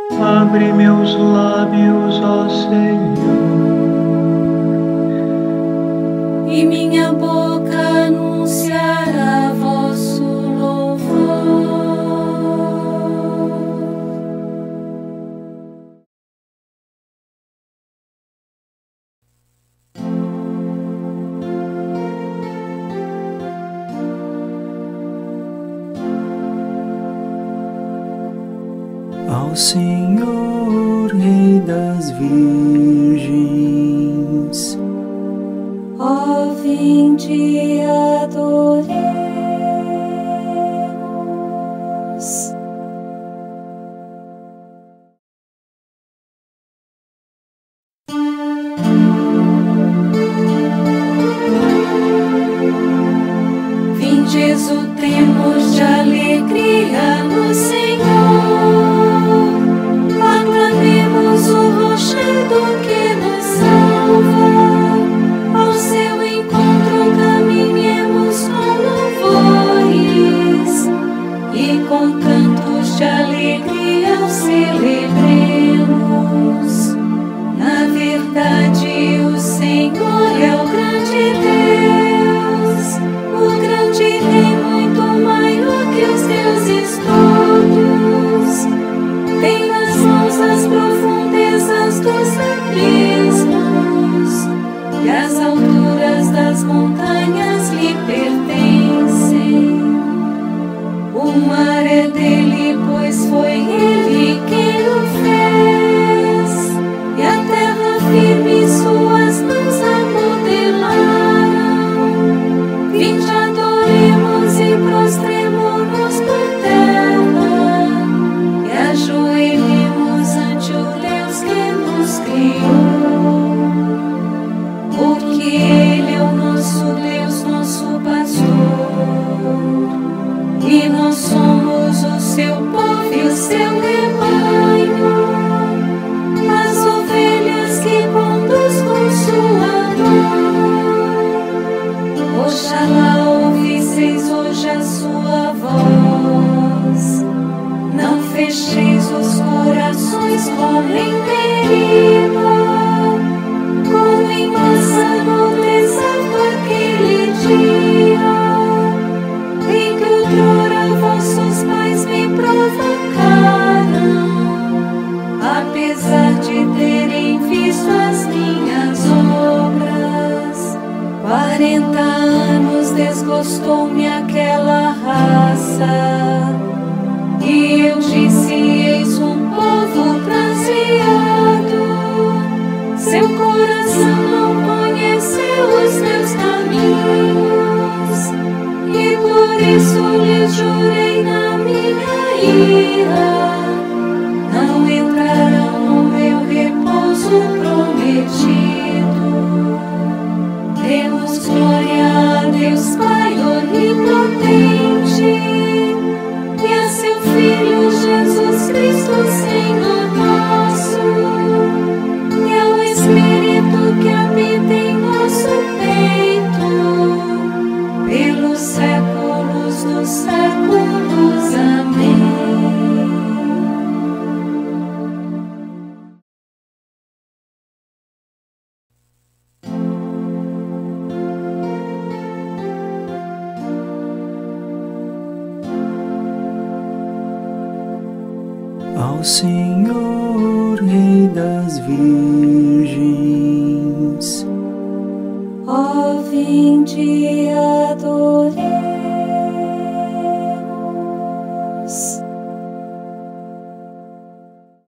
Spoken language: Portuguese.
Abre meus lábios, ó Senhor, e minha boca anunciará vosso louvor. Ao Senhor, Rei das Virgens, Ó, vinde adoremos. Vinde, exultemos de alegria no Senhor. Aclamemos o rochedo que nos salva. Ao seu encontro caminhemos com louvores e com cantos de alegria o celebremos. Na verdade, o Senhor é o grande Deus, o grande Rei, muito maior que os deuses todos. Tem nas mãos as profundezas dos abismos, e as alturas das montanhas lhe pertencem. O mar é dele, pois foi ele quem o fez, e a terra firme suas mãos a modelaram. Vinde, adoremos e prostremo-nos por terra, e ajoelhemos ante o Deus que nos criou. Porque Ele é o nosso Deus, nosso pastor, e nós somos o seu povo e o seu rebanho, as ovelhas que conduz com sua mão. Oxalá ouvisseis hoje a sua voz, não fecheis os corações como em Meriba, como em Massa no deserto aquele dia, em que outrora vossos pais me provocaram, apesar de terem visto as minhas obras. 40 anos desgostou-me aquela raça, e eu disse: eis um povo transviado, seu coração não conheceu os meus caminhos, e por isso lhes jurei na minha ira, não entrarão no meu repouso prometido. Demos glória a Deus Pai onipotente, e a seu Filho Jesus Cristo, Senhor nosso, e ao Espírito que habita em nosso peito, pelos séculos dos séculos. Amém. ao Senhor, Rei das Virgens. Ó, vinde adoremos.